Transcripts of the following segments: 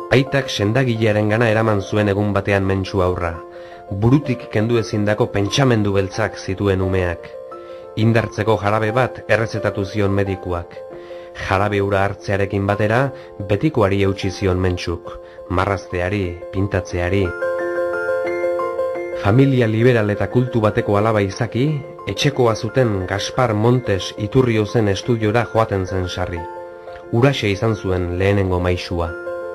Aitak sendagilearengana eraman zuen egun batean Mentxu aurra. Burutik kendu ezindako pentsamendu beltzak zituen umeak. Indartzeko jarabe bat errezetatu zion medikuak. Jarabe hura hartzearekin batera, betikoari eutsi zion Mentxuk. Marrazteari, pintatzeari. Familia liberal eta kultu bateko alaba izaki, etxekoa zuten Gaspar Montes Iturriozen estudiora joaten zen sarri. Huraxe izan zuen lehenengo maisua.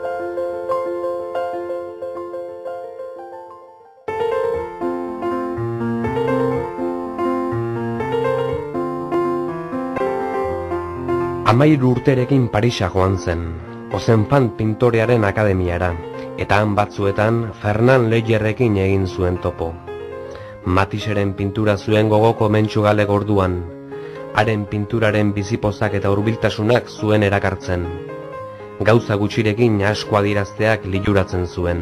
Amairu urterekin Parisa joan zen, Ozenpan pintorearen akademiara, eta han batzuetan Fernan Leyerrekin egin zuen topo. Matiseren pintura zuen gogoko Mentxu Galek orduan, haren pinturaren bizipozak eta hurbiltasunak zuen erakartzen. Gauza gutxirekin asko adierazteak liluratzen zuen.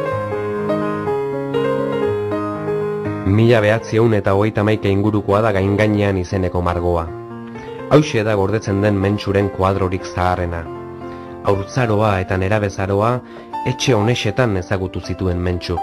1931 ingurukoa da Gaingainean izeneko margoa. Hauxe da gordetzen den Mentxuren kuadrorik zaharrena. Haurtzaroa eta nerabezaroa etxe honexetan ezagutu zituen Mentxuk.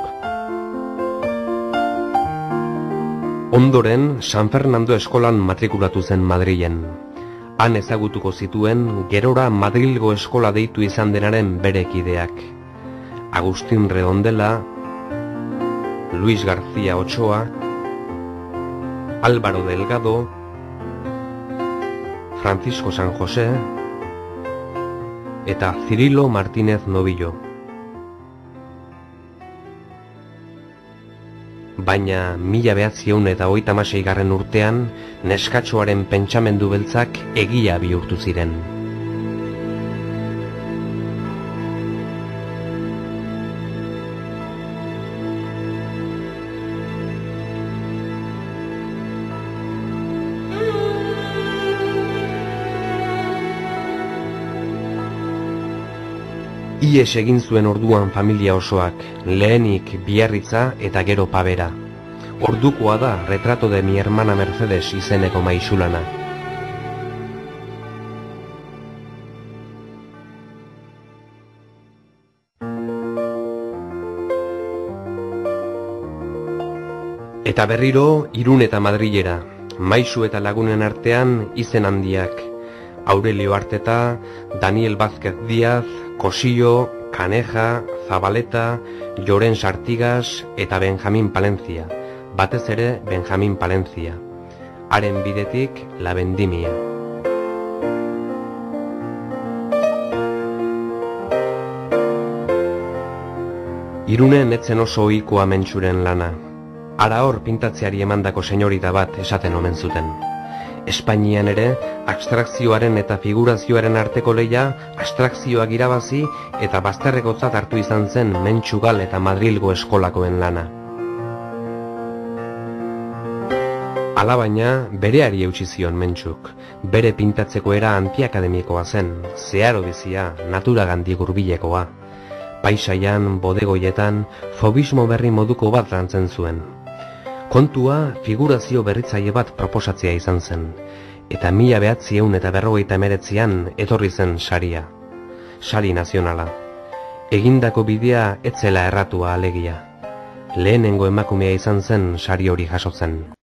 Ondoren, San Fernando eskolan matrikulatu zen Madrilen. Han ezagutuko zituen gerora Madrilgo eskola deitu izan denaren bere kideak. Agustin Redondela, Luis García Ochoa, Álvaro Delgado, Francisco San José eta Cirilo Martínez Novillo. Baina 1936 urtean neskatxoaren pentsamendu beltzak egia bihurtu ziren. Ies egin zuen orduan familia osoak, lehenik Biarritza eta gero Pabera. Ordukoa da Retrato de mi hermana Mercedes izeneko maisulana. Eta berriro Irun eta Madrilera, maisu eta lagunen artean izen handiak. Aurelio Arteta, Daniel Vázquez Díaz, Cosillo, Caneja, Zabaleta, Llorens Artigas eta Benjamín Palencia, batez ere Benjamín Palencia. Haren bidetik La Vendimia. Irunen etzen oso ohikoa Mentxuren lana. Hara hor pintatzeari emandako senyorita bat esaten omen zuten. Espainian ere, abstrakzioaren eta figurazioaren arteko lehia, abstrakzioak irabazi eta bazterrekotzat hartu izan zen Mentxu Gal eta Madrilgo eskolakoen lana. Alabaina, bereari eutsi zion Mentxuk. Bere pintatzeko era antiakademikoa zen, zeharo bizia, naturagandik hurbilekoa. Paisaian, bodegoietan, fobismo berri moduko bat lantzen zuen. Kontua figurazio berritzaile bat proposatzea izan zen, eta 1959an etorri zen saria. Sari nazionala. Egindako bidea ez zela erratua alegia. Lehenengo emakumea izan zen sari hori jasotzen.